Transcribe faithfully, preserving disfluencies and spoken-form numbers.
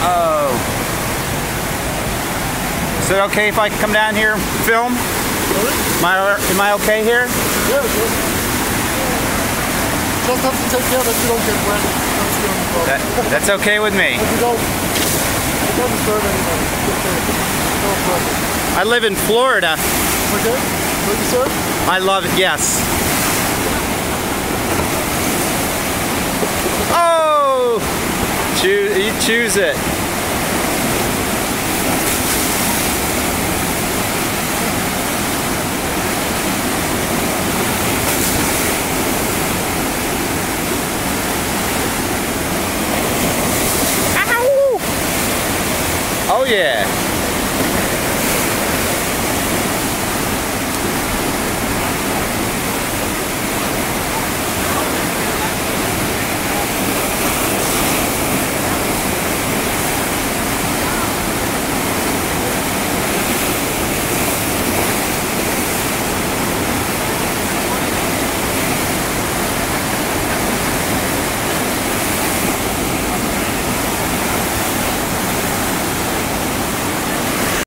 Oh. Is it okay if I come down here and film? Really? Am I, am I okay here? Yeah, good. Just have to take care that you don't get wet. That's the only problem. That, that's okay with me. But you don't, you don't disturb anybody. No problem. I live in Florida. Okay? Will you serve? I love it, yes. Oh! Choose, you choose it. Ow! Oh yeah.